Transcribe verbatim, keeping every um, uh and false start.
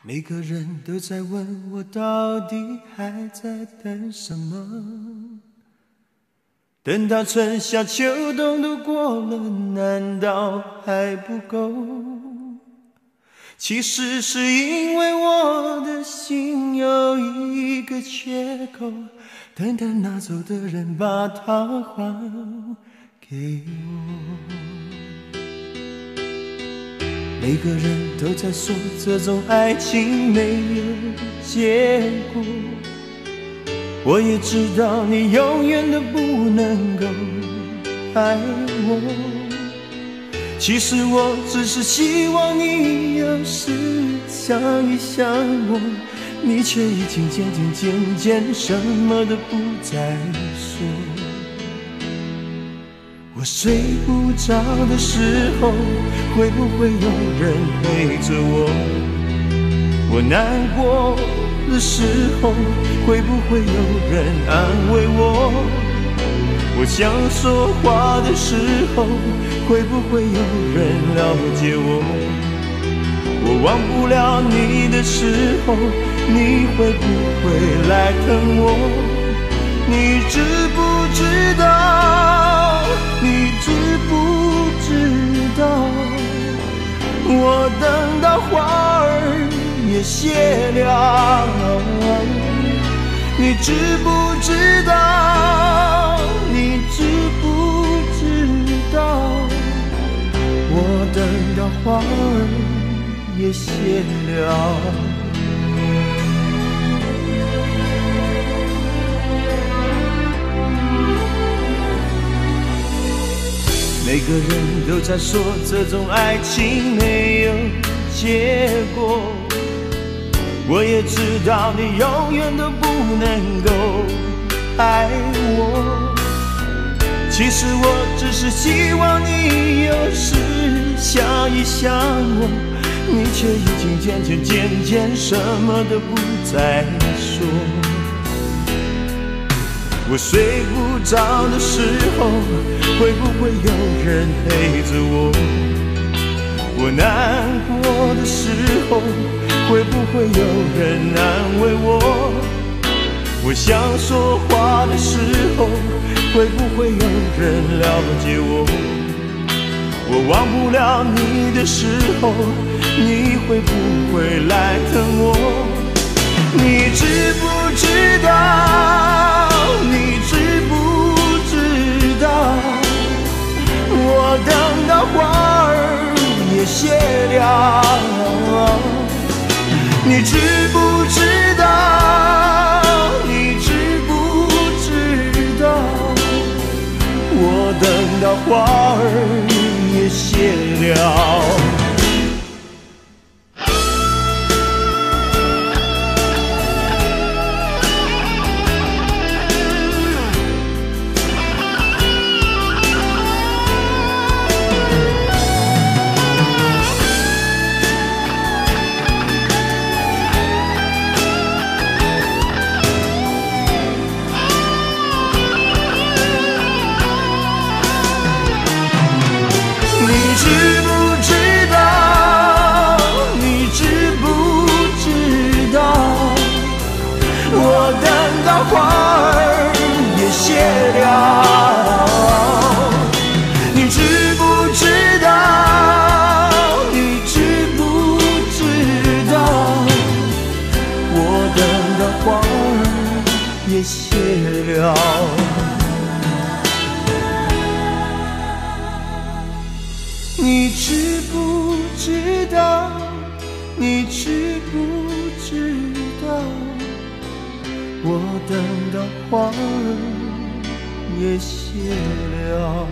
每个人都在问我到底还在等什么，等到春夏秋冬都过了，难道还不够？其实是因为我的心有一个缺口，等待拿走的人把它还给我。每个人都在说这种爱情没有结果，我也知道你永远都不能够爱我。其实我只是希望你有时想一想我，你却已经渐渐渐渐什么都不再说。我睡不着的时候，会不会有人陪着我？我难过的时候，会不会有人安慰我？我想说话的时候，会不会有人了解我？我忘不了你的时候，你会不会来疼我？你知不知道？你知不知道？我等到花儿也谢了，你知不知道？你知不知道？我等到花儿也谢了。每个人都在说这种爱情没有结果，我也知道你永远都不能够爱我。其实我只是希望你有时想一想我，你却已经渐渐渐渐什么都不再说。我睡不着的时候，会不会有人陪着我？我难过的时候，会不会有人安慰我？我想说话的时候，会不会有人了解我？我忘不了你的时候，你会不会来疼我？你知不知道？你知不知道？我等到花儿也谢了，你知不知道？你知不知道？我等到花儿也谢了。花儿也谢了，你知不知道？你知不知道？我等到花儿也谢了。你知不知道？你知不知道？我等到花儿也谢了。